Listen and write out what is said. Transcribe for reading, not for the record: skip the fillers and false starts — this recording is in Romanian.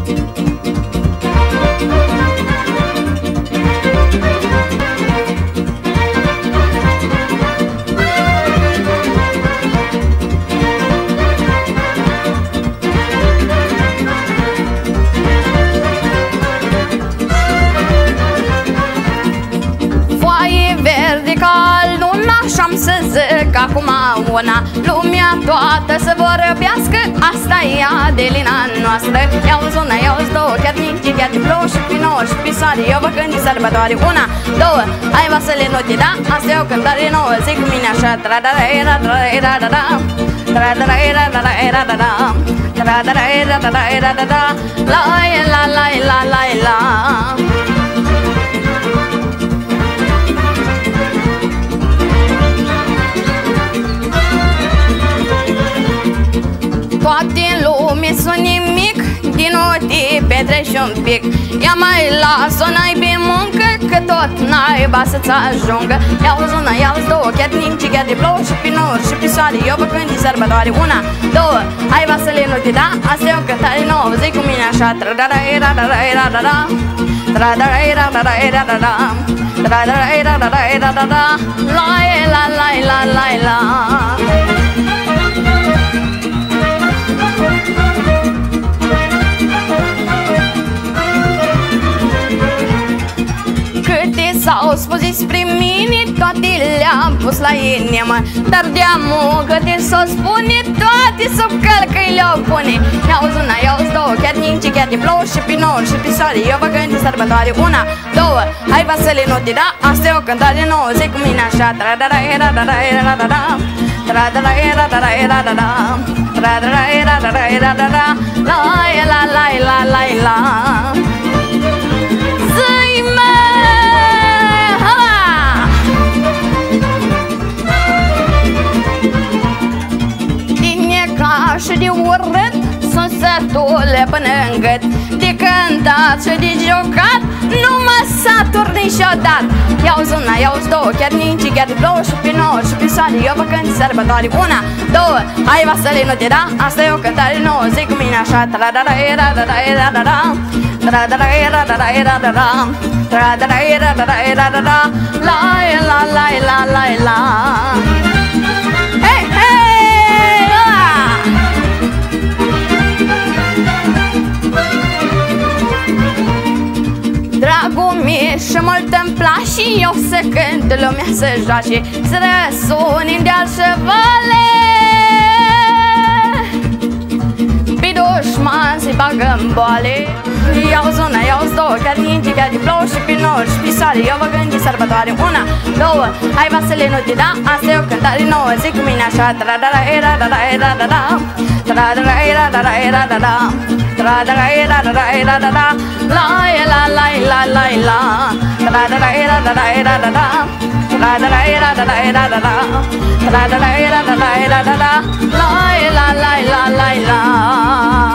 Și-am să zic acum una, lumea toată să vorbească, asta e Adelina noastră. Iauzi una, iauzi două, chiar nici, chiar de plouă și pe nouă și pe soare, eu vă cânt de sărbătoare. Una, două, hai vasele note, da? Asta e o cântare nouă, zic cu mine așa. Tra-da-ra-ra-ra-ra-ra-ra, tra-da-ra-ra-ra-ra-ra-ra, tra-da-ra-ra-ra-ra-ra-ra, la-la-la-la-la-la-la. Toate în lume sunt nimic, din note petrești un pic. Ia mai las-o, n-ai pe muncă, că tot naiba să-ți ajungă. Iauzi una, iauzi două, chiar nici, chiar de plouă și pe nouă și pe soare, eu vă cânt de sărbătoare. Una, două, hai vasele note, da? Asta e o cântare nouă, zic cu mine așa. Tra-da-ra-ra-ra-ra-ra-ra, tra-da-ra-ra-ra-ra-ra-ra, tra-da-ra-ra-ra-ra-ra-ra, la-la-la-la-la-la. S-au spus despre mine, toate le-am pus la inimă, dar de-amul gândit s-o spune, toate sub călcăi le-o pune. Iauzi una, iauzi două, chiar nici, chiar de plouă și pe nouă și pe soare, eu vă cânt de sărbătoare. Una, două, hai vasele note, da? Asta e o cântare nouă, zic cu mine așa. Tra-da-ra-ra-ra-ra-ra-ra, tra-da-ra-ra-ra-ra-ra-ra, tra-da-ra-ra-ra-ra-ra-ra, la-la-la-la-la-la. Și de urât sunt sătule până-n gât, de cântat și de jocat, nu mă satur niciodată. Iauzi una, iauzi două, chiar nici, chiar de plouă și pe nouă și pe soare, eu vă cânt de sărbătoare. Una, două, hai vasele note, da? Asta e o cântare nouă, zic cu mine așa. Tra-da-ra-ra-ra-ra-ra-ra, tra-da-ra-ra-ra-ra-ra-ra, tra-da-ra-ra-ra-ra-ra-ra, la-la-la-la-la-la. Hei, hei! Dragul meu și mult îmi place, eu să cânt, lumea să joace, să răsuni în deal și vale, pe dușman să-i bagă-n boale. Iauzi una, iauzi două, chiar nici, chiar de plouă și pe nouă și pe soare, eu vă cânt de sărbătoare. Una, două, hai vasele note, da? Asta e o cântare nouă, zic cu mine așa. Tra-da-ra-ra-ra-ra-ra-ra, tra-da-ra-ra-ra-ra-ra-ra, tra-da-ra-ra-ra-ra-ra-ra, la-la-la-la-la-la, tra-da-ra-ra-ra-ra-ra-ra, tra-da-ra-ra-ra-ra-ra-ra, tra-da-ra-ra-ra-ra-ra-ra, la-la-la-la-la-la-la.